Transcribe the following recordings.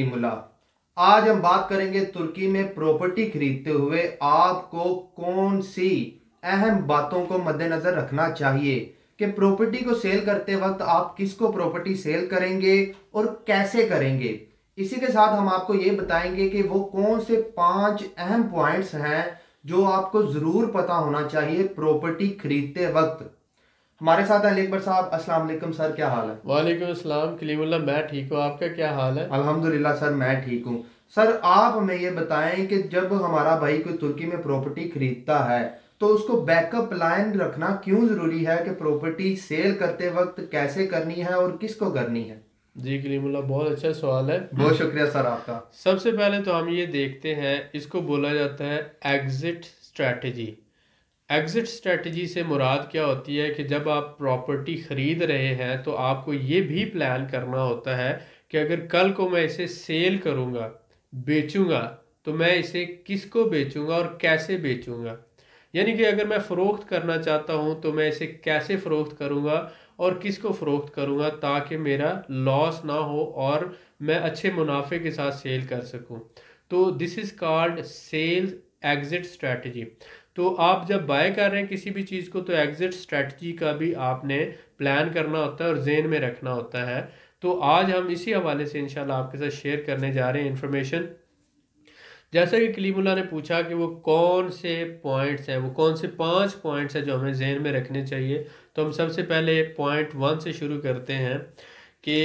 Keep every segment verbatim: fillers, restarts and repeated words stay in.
कलीमुल्लाह। आज हम बात करेंगे तुर्की में प्रॉपर्टी खरीदते हुए आपको कौन सी अहम बातों को मद्देनजर रखना चाहिए कि प्रॉपर्टी को सेल करते वक्त आप किसको प्रॉपर्टी सेल करेंगे और कैसे करेंगे। इसी के साथ हम आपको ये बताएंगे कि वो कौन से पांच अहम पॉइंट्स हैं जो आपको जरूर पता होना चाहिए प्रॉपर्टी खरीदते वक्त। हमारे साथ हैं अकबर साहब। अस्सलाम वालेकुम सर, क्या हाल है? वालेकुम अस्सलाम कलीमुल्लाह, मैं ठीक हूँ, आपका क्या हाल है? अल्हम्दुलिल्लाह सर, मैं ठीक हूँ। सर आप हमें ये बताएं कि जब हमारा भाई कोई तुर्की में प्रॉपर्टी खरीदता है तो उसको बैकअप प्लान रखना क्यों जरूरी है, कि प्रॉपर्टी सेल करते वक्त कैसे करनी है और किसको करनी है? जी कलीमुल्लाह, बहुत अच्छा सवाल है। बहुत शुक्रिया सर आपका। सबसे पहले तो हम ये देखते हैं, इसको बोला जाता है एग्जिट स्ट्रैटेजी। एग्जिट स्ट्रैटेजी से मुराद क्या होती है कि जब आप प्रॉपर्टी ख़रीद रहे हैं तो आपको ये भी प्लान करना होता है कि अगर कल को मैं इसे सेल करूँगा, बेचूँगा, तो मैं इसे किसको बेचूँगा और कैसे बेचूँगा। यानी कि अगर मैं फ़रोख्त करना चाहता हूँ तो मैं इसे कैसे फ़रोख्त करूँगा और किसको फ़रोख्त करूँगा ताकि मेरा लॉस ना हो और मैं अच्छे मुनाफे के साथ सेल कर सकूँ। तो this is called sales exit strategy. तो आप जब बाय कर रहे हैं किसी भी चीज़ को तो एग्जिट स्ट्रैटेजी का भी आपने प्लान करना होता है और जेन में रखना होता है। तो आज हम इसी हवाले से इंशाल्लाह आपके साथ शेयर करने जा रहे हैं इन्फॉर्मेशन। जैसा कि कलीमुल्लाह ने पूछा कि वो कौन से पॉइंट्स हैं, वो कौन से पांच पॉइंट्स हैं जो हमें जहन में रखने चाहिए। तो हम सबसे पहले पॉइंट वन से शुरू करते हैं कि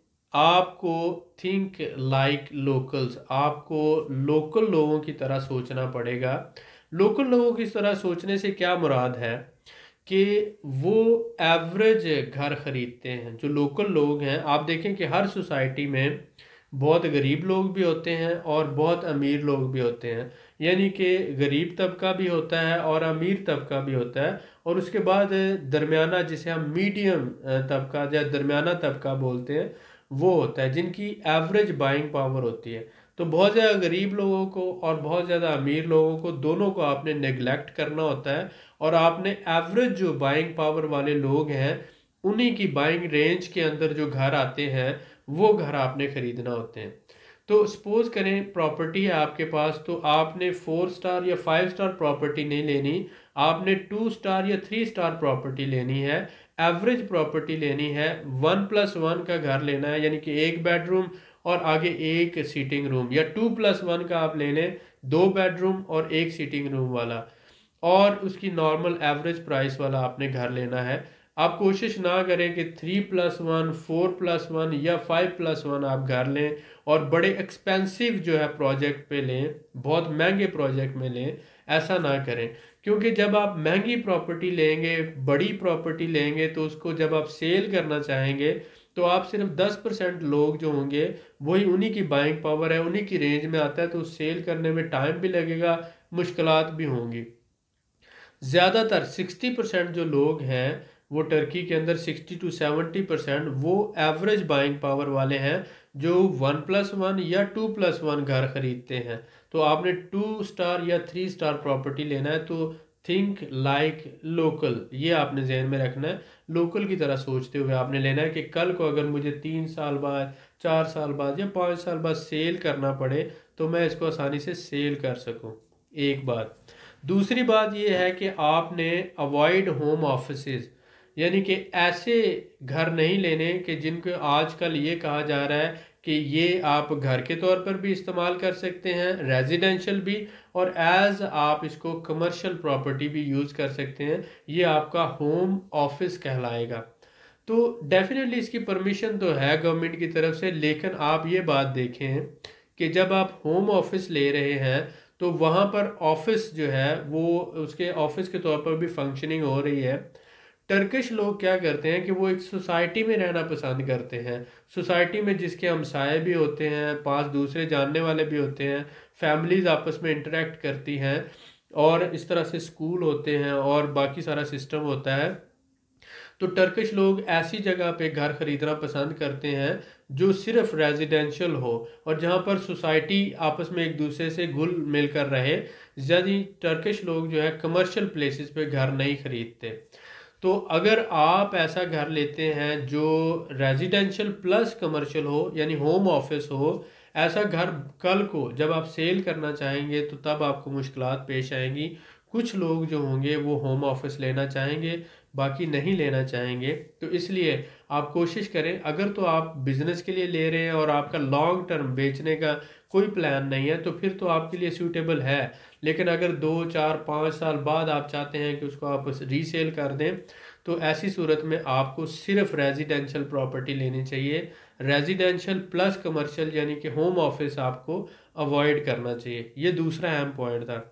आपको थिंक लाइक लोकल्स, आपको लोकल लोगों की तरह सोचना पड़ेगा। लोकल लोगों की तरह सोचने से क्या मुराद है कि वो एवरेज घर ख़रीदते हैं। जो लोकल लोग हैं, आप देखें कि हर सोसाइटी में बहुत गरीब लोग भी होते हैं और बहुत अमीर लोग भी होते हैं। यानी कि गरीब तबका भी होता है और अमीर तबका भी होता है, और उसके बाद दरमियाना, जिसे हम मीडियम तबका या दरमियाना तबका बोलते हैं, वो होता है जिनकी एवरेज बाइंग पावर होती है। तो बहुत ज़्यादा गरीब लोगों को और बहुत ज़्यादा अमीर लोगों को, दोनों को आपने नेगलेक्ट करना होता है और आपने एवरेज जो बाइंग पावर वाले लोग हैं उन्हीं की बाइंग रेंज के अंदर जो घर आते हैं वो घर आपने ख़रीदना होते हैं। तो सपोज करें प्रॉपर्टी है आपके पास, तो आपने फोर स्टार या फाइव स्टार प्रॉपर्टी नहीं लेनी, आपने टू स्टार या थ्री स्टार प्रॉपर्टी लेनी है। एवरेज प्रॉपर्टी लेनी है, वन प्लस वन का घर लेना है, यानी कि एक बेडरूम और आगे एक सीटिंग रूम, या टू प्लस वन का आप ले लें, दो बेडरूम और एक सीटिंग रूम वाला, और उसकी नॉर्मल एवरेज प्राइस वाला आपने घर लेना है। आप कोशिश ना करें कि three plus one, four plus one या फाइव प्लस वन आप घर लें और बड़े एक्सपेंसिव जो है प्रोजेक्ट पे लें, बहुत महंगे प्रोजेक्ट में लें। ऐसा ना करें, क्योंकि जब आप महंगी प्रॉपर्टी लेंगे, बड़ी प्रॉपर्टी लेंगे, तो उसको जब आप सेल करना चाहेंगे तो आप सिर्फ दस परसेंट लोग जो होंगे वही, उन्हीं की बाइंग पावर है, उन्हीं की रेंज में आता है, तो सेल करने में टाइम भी लगेगा, मुश्किलात भी होंगी। ज़्यादातर सिक्सटी परसेंट जो लोग हैं वो टर्की के अंदर, सिक्सटी टू सेवेंटी परसेंट वो एवरेज बाइंग पावर वाले हैं जो वन प्लस वन या टू प्लस वन घर खरीदते हैं। तो आपने टू स्टार या थ्री स्टार प्रॉपर्टी लेना है तो थिंक लाइक लोकल, ये आपने जहन में रखना है। लोकल की तरह सोचते हुए आपने लेना है कि कल को अगर मुझे तीन साल बाद, चार साल बाद या पाँच साल बाद सेल करना पड़े तो मैं इसको आसानी से सेल कर सकूं। एक बात। दूसरी बात यह है कि आपने अवॉइड होम ऑफिसेज, यानी कि ऐसे घर नहीं लेने कि जिनको आजकल ये कहा जा रहा है कि ये आप घर के तौर पर भी इस्तेमाल कर सकते हैं, रेजिडेंशियल भी, और एज आप इसको कमर्शियल प्रॉपर्टी भी यूज़ कर सकते हैं। ये आपका होम ऑफिस कहलाएगा। तो डेफिनेटली इसकी परमिशन तो है गवर्नमेंट की तरफ से, लेकिन आप ये बात देखें कि जब आप होम ऑफिस ले रहे हैं तो वहाँ पर ऑफिस जो है वो उसके ऑफिस के तौर पर भी फंक्शनिंग हो रही है। टर्किश लोग क्या करते हैं कि वो एक सोसाइटी में रहना पसंद करते हैं, सोसाइटी में जिसके हमसाए भी होते हैं, पास दूसरे जानने वाले भी होते हैं, फैमिलीज आपस में इंटरेक्ट करती हैं, और इस तरह से स्कूल होते हैं और बाकी सारा सिस्टम होता है। तो टर्किश लोग ऐसी जगह पे घर ख़रीदना पसंद करते हैं जो सिर्फ रेजिडेंशियल हो और जहाँ पर सोसाइटी आपस में एक दूसरे से घुल मिल कर रहे। ज़्यादा टर्किश लोग जो है कमर्शियल प्लेसेस पे घर नहीं ख़रीदते। तो अगर आप ऐसा घर लेते हैं जो रेजिडेंशियल प्लस कमर्शियल हो, यानी होम ऑफिस हो, ऐसा घर कल को जब आप सेल करना चाहेंगे तो तब आपको मुश्किलात पेश आएंगी। कुछ लोग जो होंगे वो होम ऑफिस लेना चाहेंगे, बाकी नहीं लेना चाहेंगे। तो इसलिए आप कोशिश करें, अगर तो आप बिज़नेस के लिए ले रहे हैं और आपका लॉन्ग टर्म बेचने का कोई प्लान नहीं है तो फिर तो आपके लिए सूटेबल है। लेकिन अगर दो चार पाँच साल बाद आप चाहते हैं कि उसको आप रीसेल कर दें तो ऐसी सूरत में आपको सिर्फ रेजिडेंशियल प्रॉपर्टी लेनी चाहिए। रेजिडेंशियल प्लस कमर्शियल यानी कि होम ऑफिस आपको अवॉइड करना चाहिए। ये दूसरा अहम पॉइंट था।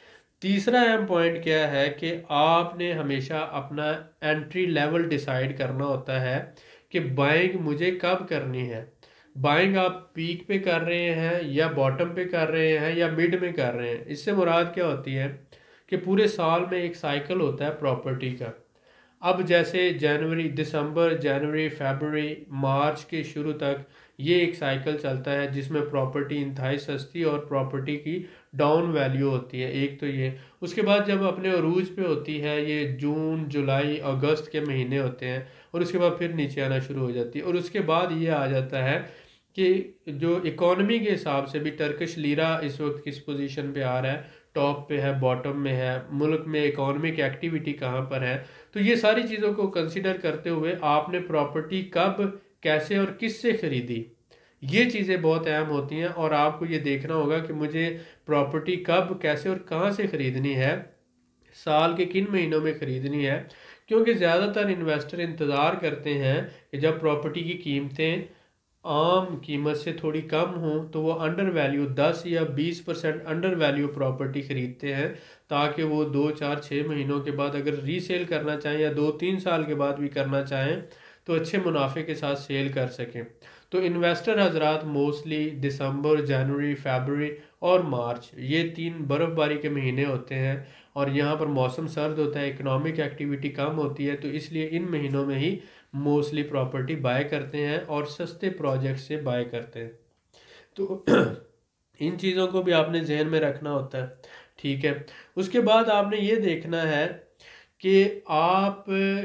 तीसरा अहम पॉइंट क्या है कि आपने हमेशा अपना एंट्री लेवल डिसाइड करना होता है कि बाइंग मुझे कब करनी है। बाइंग आप पीक पे कर रहे हैं या बॉटम पे कर रहे हैं या मिड में कर रहे हैं। इससे मुराद क्या होती है कि पूरे साल में एक साइकिल होता है प्रॉपर्टी का। अब जैसे जनवरी दिसंबर जनवरी फरवरी मार्च के शुरू तक ये एक साइकिल चलता है जिसमें प्रॉपर्टी इंतहाई सस्ती और प्रॉपर्टी की डाउन वैल्यू होती है। एक तो ये, उसके बाद जब अपने अरूज पे होती है ये जून जुलाई अगस्त के महीने होते हैं और उसके बाद फिर नीचे आना शुरू हो जाती है। और उसके बाद ये आ जाता है कि जो इकोनॉमी के हिसाब से भी टर्किश लीरा इस वक्त किस पोजीशन पे आ रहा है, टॉप पे है बॉटम में है, मुल्क में इकोनॉमिक एक्टिविटी कहाँ पर है। तो ये सारी चीज़ों को कंसिडर करते हुए आपने प्रॉपर्टी कब कैसे और किससे खरीदी, ये चीज़ें बहुत अहम होती हैं। और आपको ये देखना होगा कि मुझे प्रॉपर्टी कब कैसे और कहाँ से ख़रीदनी है, साल के किन महीनों में ख़रीदनी है। क्योंकि ज़्यादातर इन्वेस्टर इंतज़ार करते हैं कि जब प्रॉपर्टी की कीमतें आम कीमत से थोड़ी कम हों तो वो अंडर वैल्यू दस या बीस परसेंट अंडर वैल्यू प्रॉपर्टी ख़रीदते हैं ताकि वो दो चार छः महीनों के बाद अगर रीसेल करना चाहें या दो तीन साल के बाद भी करना चाहें तो अच्छे मुनाफे के साथ सेल कर सकें। तो इन्वेस्टर हजरात मोस्टली दिसंबर जनवरी फरवरी और मार्च ये तीन बर्फ़बारी के महीने होते हैं और यहाँ पर मौसम सर्द होता है, इकोनॉमिक एक्टिविटी कम होती है, तो इसलिए इन महीनों में ही मोस्टली प्रॉपर्टी बाय करते हैं और सस्ते प्रोजेक्ट से बाय करते हैं। तो इन चीज़ों को भी आपने जहन में रखना होता है, ठीक है। उसके बाद आपने ये देखना है कि आप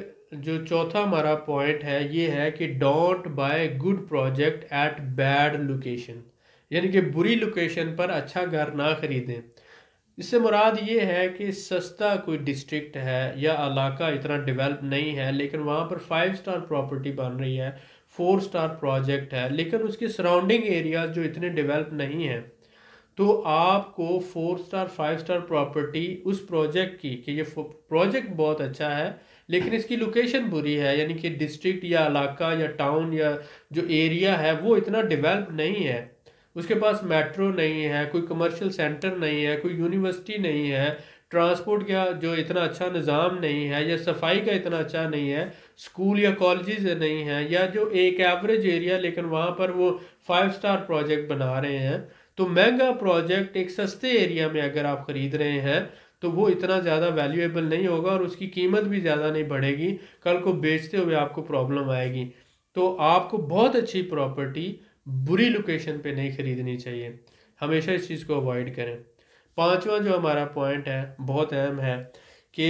जो चौथा हमारा पॉइंट है ये है कि don't buy good project at bad location, यानी कि बुरी लोकेशन पर अच्छा घर ना खरीदें। इससे मुराद ये है कि सस्ता कोई डिस्ट्रिक्ट है या इलाका इतना डेवलप नहीं है लेकिन वहाँ पर फाइव स्टार प्रॉपर्टी बन रही है, फोर स्टार प्रोजेक्ट है, लेकिन उसके सराउंडिंग एरियाज जो इतने डेवलप नहीं हैं, तो आपको four star five star property उस प्रोजेक्ट की कि ये प्रोजेक्ट बहुत अच्छा है लेकिन इसकी लोकेशन बुरी है, यानी कि डिस्ट्रिक्ट या इलाका या टाउन या जो एरिया है वो इतना डेवलप नहीं है, उसके पास मेट्रो नहीं है, कोई कमर्शियल सेंटर नहीं है, कोई यूनिवर्सिटी नहीं है, ट्रांसपोर्ट का जो इतना अच्छा निज़ाम नहीं है या सफाई का इतना अच्छा नहीं है, स्कूल या कॉलेजेस नहीं है, या जो एक एवरेज एरिया लेकिन वहाँ पर वो फाइव स्टार प्रोजेक्ट बना रहे हैं। तो महंगा प्रोजेक्ट एक सस्ते एरिया में अगर आप ख़रीद रहे हैं तो वो इतना ज़्यादा वैल्यूएबल नहीं होगा और उसकी कीमत भी ज़्यादा नहीं बढ़ेगी, कल को बेचते हुए आपको प्रॉब्लम आएगी। तो आपको बहुत अच्छी प्रॉपर्टी बुरी लोकेशन पे नहीं ख़रीदनी चाहिए, हमेशा इस चीज़ को अवॉइड करें। पांचवा जो हमारा पॉइंट है बहुत अहम है कि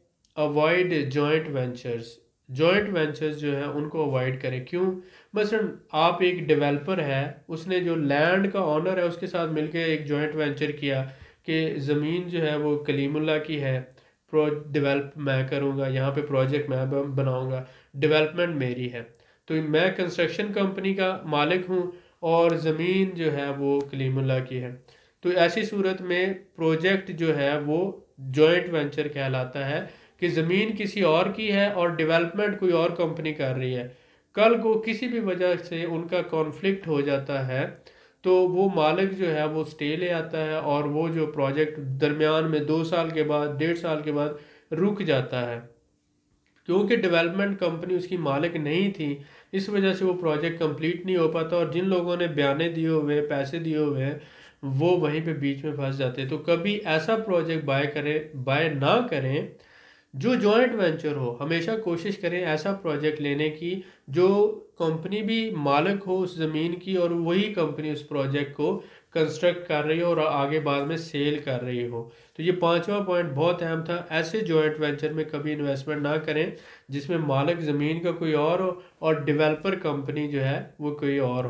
avoid joint ventures. Joint ventures जो है उनको अवॉइड करें। क्यों? मसलन आप एक डेवलपर है, उसने जो लैंड का ऑनर है उसके साथ मिलकर एक जॉइंट वेंचर किया कि ज़मीन जो है वो कलीमुल्ला की है, प्रो डेवलप मैं करूँगा, यहाँ पे प्रोजेक्ट मैं बनाऊँगा, डेवलपमेंट मेरी है, तो मैं कंस्ट्रक्शन कंपनी का मालिक हूँ और ज़मीन जो है वो कलीमुल्ला की है। तो ऐसी सूरत में प्रोजेक्ट जो है वो जॉइंट वेंचर कहलाता है कि ज़मीन किसी और की है और डेवलपमेंट कोई और कंपनी कर रही है। कल को किसी भी वजह से उनका कॉन्फ्लिक्ट हो जाता है तो वो मालिक जो है वो स्टे ले आता है और वो जो प्रोजेक्ट दरमियान में दो साल के बाद डेढ़ साल के बाद रुक जाता है, क्योंकि डेवलपमेंट कंपनी उसकी मालिक नहीं थी, इस वजह से वो प्रोजेक्ट कंप्लीट नहीं हो पाता और जिन लोगों ने बयाने दिए हुए पैसे दिए हुए हैं वो वहीं पे बीच में फंस जाते हैं। तो कभी ऐसा प्रोजेक्ट बाय करें बाय ना करें जो जॉइंट वेंचर हो। हमेशा कोशिश करें ऐसा प्रोजेक्ट लेने की जो कंपनी भी मालिक हो उस ज़मीन की और वही कंपनी उस प्रोजेक्ट को कंस्ट्रक्ट कर रही हो और आगे बाद में सेल कर रही हो। तो ये पांचवा पॉइंट बहुत अहम था। ऐसे जॉइंट वेंचर में कभी इन्वेस्टमेंट ना करें जिसमें मालिक ज़मीन का कोई और हो और डेवलपर कंपनी जो है वो कोई और हो।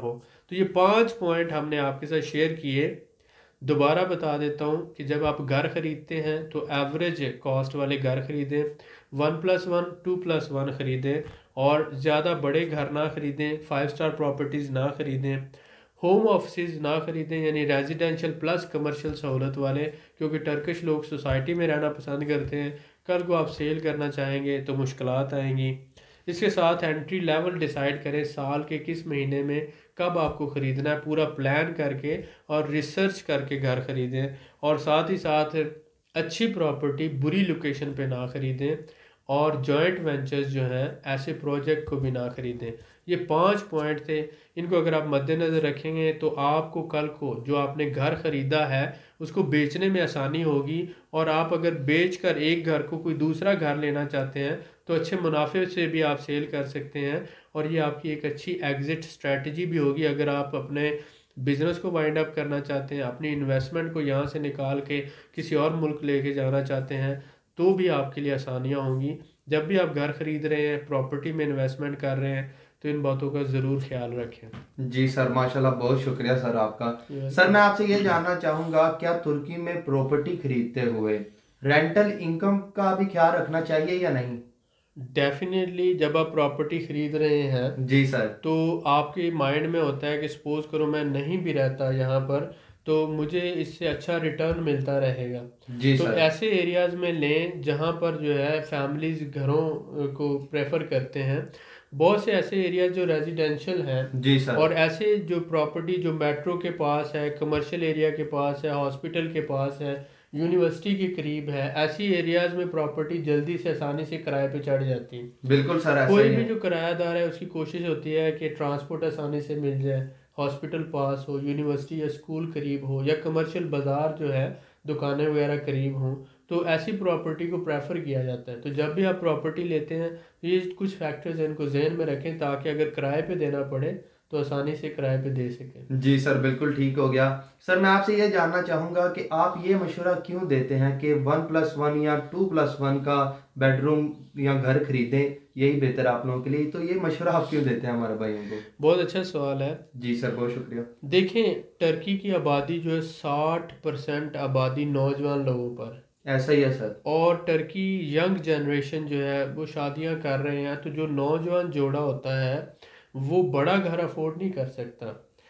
तो ये पांच पॉइंट हमने आपके साथ शेयर किए। दोबारा बता देता हूँ कि जब आप घर ख़रीदते हैं तो एवरेज कॉस्ट वाले घर ख़रीदें, one plus one two plus one ख़रीदें, और ज़्यादा बड़े घर ना ख़रीदें, फाइव स्टार प्रॉपर्टीज़ ना ख़रीदें, होम ऑफिस ना ख़रीदें यानी रेजिडेंशियल प्लस कमर्शियल सहूलत वाले, क्योंकि टर्किश लोग सोसाइटी में रहना पसंद करते हैं। कल को आप सेल करना चाहेंगे तो मुश्किलात आएंगी। इसके साथ एंट्री लेवल डिसाइड करें, साल के किस महीने में कब आपको ख़रीदना है, पूरा प्लान करके और रिसर्च करके घर ख़रीदें। और साथ ही साथ अच्छी प्रॉपर्टी बुरी लोकेशन पे ना ख़रीदें, और जॉइंट वेंचर्स जो हैं ऐसे प्रोजेक्ट को भी ना ख़रीदें। ये पांच पॉइंट थे, इनको अगर आप मद्देनज़र रखेंगे तो आपको कल को जो आपने घर ख़रीदा है उसको बेचने में आसानी होगी। और आप अगर बेच कर एक घर को कोई दूसरा घर लेना चाहते हैं तो अच्छे मुनाफे से भी आप सेल कर सकते हैं, और ये आपकी एक अच्छी एग्ज़िट स्ट्रैटेजी भी होगी। अगर आप अपने बिज़नेस को वाइंड अप करना चाहते हैं, अपनी इन्वेस्टमेंट को यहाँ से निकाल के किसी और मुल्क लेके जाना चाहते हैं, तो भी आपके लिए आसानियाँ होंगी। जब भी आप घर ख़रीद रहे हैं, प्रॉपर्टी में इन्वेस्टमेंट कर रहे हैं, तो इन बातों का ज़रूर ख्याल रखें। जी सर, माशाल्लाह, बहुत शुक्रिया सर आपका। सर मैं आपसे ये जानना चाहूँगा, क्या तुर्की में प्रॉपर्टी खरीदते हुए रेंटल इनकम का भी ख्याल रखना चाहिए या नहीं? डेफिनेटली जब आप प्रॉपर्टी ख़रीद रहे हैं जी सर, तो आपके माइंड में होता है कि सपोज़ करो मैं नहीं भी रहता यहाँ पर तो मुझे इससे अच्छा रिटर्न मिलता रहेगा। जी तो सर, ऐसे एरियाज़ में लें जहाँ पर जो है फैमिलीज़ घरों को प्रेफर करते हैं। बहुत से ऐसे एरिया जो रेजिडेंशियल हैं, जी सर, और ऐसे जो प्रॉपर्टी जो मेट्रो के पास है, कमर्शियल एरिया के पास है, हॉस्पिटल के पास है, यूनिवर्सिटी के करीब है, ऐसी एरियाज़ में प्रॉपर्टी जल्दी से आसानी से किराए पे चढ़ जाती है। बिल्कुल सर, ऐसा कोई ही भी है। जो किरायादार है उसकी कोशिश होती है कि ट्रांसपोर्ट आसानी से मिल जाए, हॉस्पिटल पास हो, यूनिवर्सिटी या स्कूल करीब हो, या कमर्शियल बाज़ार जो है दुकानें वगैरह करीब हों, तो ऐसी प्रॉपर्टी को प्रेफर किया जाता है। तो जब भी आप प्रॉपर्टी लेते हैं तो ये कुछ फैक्टर्स हैं, इनको जहन में रखें ताकि अगर किराए पे देना पड़े तो आसानी से किराए पे दे सकें। जी सर, बिल्कुल ठीक हो गया। सर मैं आपसे ये जानना चाहूँगा कि आप ये मशवरा क्यों देते हैं कि वन प्लस वन या टू प्लस वन का बेडरूम या घर खरीदें, यही बेहतर आप लोगों के लिए, तो ये मशवरा आप क्यों देते हैं हमारे भाइयों को? बहुत अच्छा सवाल है। जी सर, बहुत शुक्रिया। देखें, टर्की की आबादी जो है साठ परसेंट आबादी नौजवान लोगों पर, ऐसा ही है सर। और टर्की यंग जनरेशन जो है वो शादियां कर रहे हैं। तो जो नौजवान जोड़ा होता है वो बड़ा घर अफोर्ड नहीं कर सकता।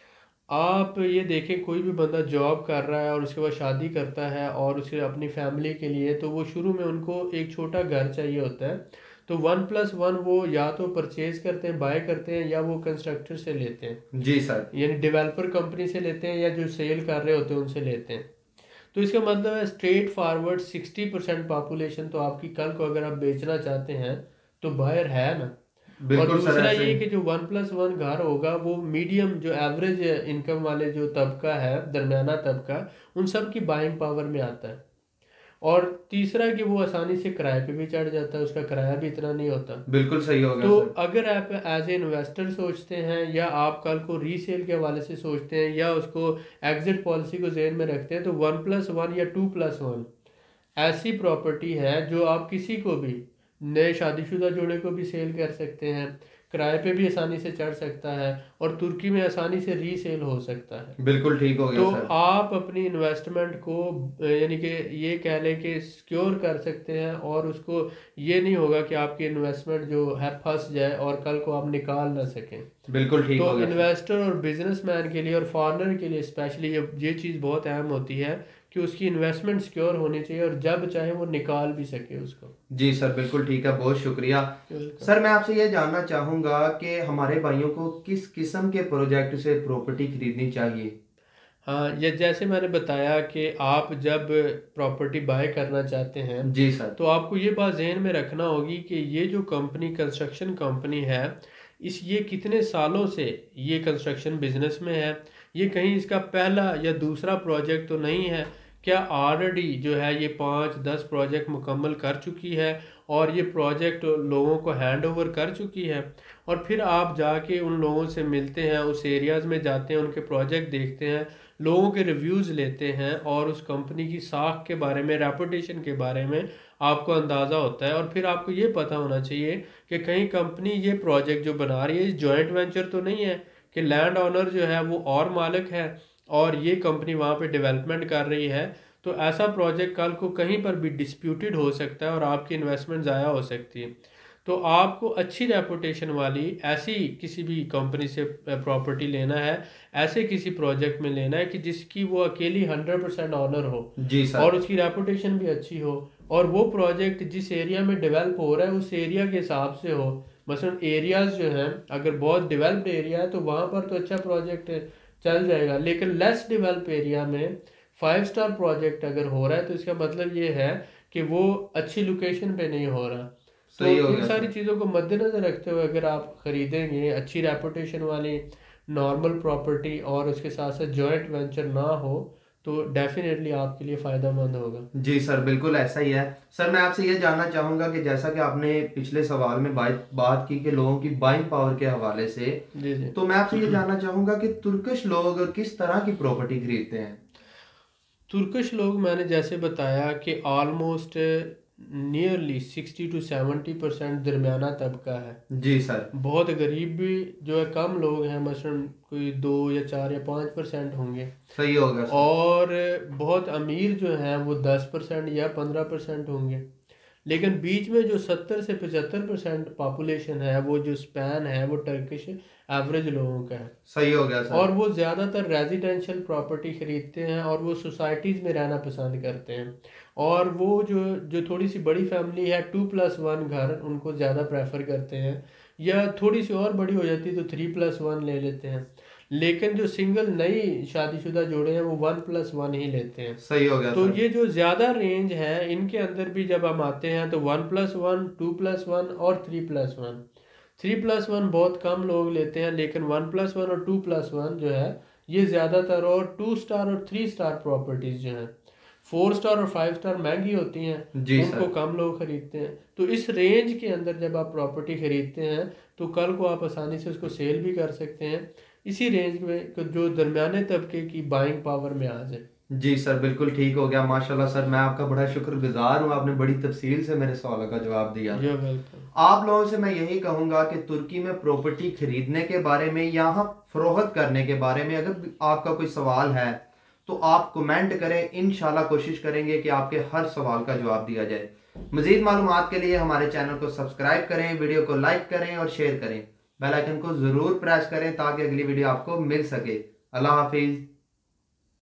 आप ये देखें, कोई भी बंदा जॉब कर रहा है और उसके बाद शादी करता है और उसे अपनी फैमिली के लिए, तो वो शुरू में उनको एक छोटा घर चाहिए होता है। तो वन प्लस वन वो या तो परचेज करते हैं, बाय करते हैं, या वो कंस्ट्रक्टर से लेते हैं, जी सर, यानी डेवलपर कंपनी से लेते हैं, या जो सेल कर रहे होते हैं उनसे लेते हैं। तो इसका मतलब है straightforward sixty percent population तो आपकी कल को अगर आप बेचना चाहते हैं तो बायर है ना। और बिल्कुल सर, दूसरा ऐसे ये ही। कि जो वन प्लस वन घर होगा वो मीडियम जो एवरेज इनकम वाले जो तबका है, दरमियाना तबका, उन सब की बाइंग पावर में आता है। और तीसरा कि वो आसानी से किराए पे भी चढ़ जाता है, उसका किराया भी इतना नहीं होता। बिल्कुल सही हो गया तो सर। अगर आप एज ए इन्वेस्टर सोचते हैं, या आप कल को रीसेल के हवाले से सोचते हैं, या उसको एग्जिट पॉलिसी को जहन में रखते हैं, तो वन प्लस वन या टू प्लस वन ऐसी प्रॉपर्टी है जो आप किसी को भी, नए शादीशुदा जोड़े को भी सेल कर सकते हैं, किराए पे भी आसानी से चढ़ सकता है, और तुर्की में आसानी से रीसेल हो सकता है। बिल्कुल ठीक हो गया तो सर। आप अपनी इन्वेस्टमेंट को अ, यानी कि ये कह लें कि सिक्योर कर सकते हैं, और उसको ये नहीं होगा कि आपकी इन्वेस्टमेंट जो है फंस जाए और कल को आप निकाल ना सकें। बिल्कुल ठीक हो तो गया सर। इन्वेस्टर और बिजनेसमैन के लिए और फॉरेनर के लिए स्पेशली ये ये चीज़ बहुत अहम होती है कि उसकी इन्वेस्टमेंट सिक्योर होनी चाहिए, और जब चाहे वो निकाल भी सके उसको। जी सर, बिल्कुल ठीक है, बहुत शुक्रिया। सर मैं आपसे ये जानना चाहूँगा कि हमारे भाइयों को किस किस्म के प्रोजेक्ट से प्रॉपर्टी खरीदनी चाहिए? हाँ, ये जैसे मैंने बताया कि आप जब प्रॉपर्टी बाय करना चाहते हैं जी सर, तो आपको ये बात जहन में रखना होगी कि ये जो कंपनी कंस्ट्रक्शन कंपनी है, इस ये कितने सालों से ये कंस्ट्रक्शन बिजनेस में है, ये कहीं इसका पहला या दूसरा प्रोजेक्ट तो नहीं है। क्या ऑलरेडी जो है ये पाँच दस प्रोजेक्ट मुकम्मल कर चुकी है और ये प्रोजेक्ट लोगों को हैंड ओवर कर चुकी है। और फिर आप जाके उन लोगों से मिलते हैं, उस एरियाज़ में जाते हैं, उनके प्रोजेक्ट देखते हैं, लोगों के रिव्यूज़ लेते हैं, और उस कंपनी की साख के बारे में, रेपुटेशन के बारे में आपको अंदाज़ा होता है। और फिर आपको ये पता होना चाहिए कि कहीं कंपनी ये प्रोजेक्ट जो बना रही है जॉइंट वेंचर तो नहीं है, कि लैंड ओनर जो है वो और मालिक है और ये कंपनी वहाँ पे डेवलपमेंट कर रही है, तो ऐसा प्रोजेक्ट कल को कहीं पर भी डिस्प्यूटेड हो सकता है और आपकी इन्वेस्टमेंट ज़ाया हो सकती है। तो आपको अच्छी रेपुटेशन वाली ऐसी किसी भी कंपनी से प्रॉपर्टी लेना है, ऐसे किसी प्रोजेक्ट में लेना है कि जिसकी वो अकेली हंड्रेड परसेंट ऑनर हो जी सर। और उसकी रेपुटेशन भी अच्छी हो, और वो प्रोजेक्ट जिस एरिया में डेवलप हो रहा है उस एरिया के हिसाब से हो। मसलन एरियाज जो हैं, अगर बहुत डेवलप्ड एरिया है तो वहाँ पर तो अच्छा प्रोजेक्ट चल जाएगा, लेकिन लेस डेवलप एरिया में फाइव स्टार प्रोजेक्ट अगर हो रहा है तो इसका मतलब ये है कि वो अच्छी लोकेशन पे नहीं हो रहा। तो सही हो इन गया सारी सर। चीज़ों को मद्देनज़र रखते हुए अगर आप ख़रीदेंगे अच्छी रेपुटेशन वाली नॉर्मल प्रॉपर्टी और उसके साथ साथ जॉइंट वेंचर ना हो, तो डेफिनेटली आपके लिए फ़ायदेमंद होगा। जी सर, बिल्कुल ऐसा ही है। सर मैं आपसे ये जानना चाहूँगा कि जैसा कि आपने पिछले सवाल में बात बात की कि लोगों की बाइंग पावर के हवाले से, जी जी। तो मैं आपसे ये जानना चाहूँगा कि तुर्किश लोग किस तरह की प्रॉपर्टी खरीदते हैं? तुर्किश लोग मैंने जैसे बताया कि almost nearly sixty to seventy percent दरमियाना तबका है। जी सर। बहुत गरीब भी जो है कम लोग हैं, मसलन कोई दो या चार या पाँच परसेंट होंगे, सही होगा सर। और बहुत अमीर जो हैं वो दस परसेंट या पंद्रह परसेंट होंगे। लेकिन बीच में जो सत्तर से पचहत्तर परसेंट पॉपुलेशन है, वो जो स्पैन है वो टर्किश एवरेज लोगों का है। सही हो गया सर। और वो ज़्यादातर रेजिडेंशियल प्रॉपर्टी ख़रीदते हैं और वो सोसाइटीज़ में रहना पसंद करते हैं। और वो जो जो थोड़ी सी बड़ी फैमिली है, टू प्लस वन घर उनको ज़्यादा प्रेफर करते हैं, या थोड़ी सी और बड़ी हो जाती है तो थ्री प्लस वन ले लेते हैं। लेकिन जो सिंगल नई शादीशुदा जोड़े हैं वो वन प्लस वन ही लेते हैं। सही हो गया तो सर। ये जो ज़्यादा रेंज है इनके अंदर भी जब हम आते हैं तो one plus one, two plus one और three plus one. Three plus one बहुत कम लोग लेते हैं, लेकिन वन प्लस वन और टू प्लस वन जो है ये ज़्यादातर, और टू स्टार और थ्री स्टार प्रॉपर्टीज़ जो हैं, फोर स्टार और फाइव स्टार महंगी होती हैं, जी उनको सर। कम लोग खरीदते हैं। तो इस रेंज के अंदर जब आप प्रॉपर्टी खरीदते हैं तो कल को आप आसानी से उसको सेल भी कर सकते हैं, इसी रेंज में जो दरमियाने तबके की बाइंग पावर में आ जाए। जी सर, बिल्कुल ठीक हो गया। माशाल्लाह सर, मैं आपका बड़ा शुक्रगुजार हूँ, आपने बड़ी तफसील से मेरे सवालों का जवाब दिया। जो वेलकम। आप लोगों से मैं यही कहूँगा कि तुर्की में प्रॉपर्टी खरीदने के बारे में, यहाँ फरोख्त करने के बारे में अगर आपका कोई सवाल है तो आप कमेंट करें, इंशाल्लाह कोशिश करेंगे कि आपके हर सवाल का जवाब दिया जाए। मज़ीद मालूमात के लिए हमारे चैनल को सब्सक्राइब करें, वीडियो को लाइक करें और शेयर करें, बेल आइकन को ज़रूर प्रेस करें ताकि अगली वीडियो आपको मिल सके। अल्लाह हाफिज़।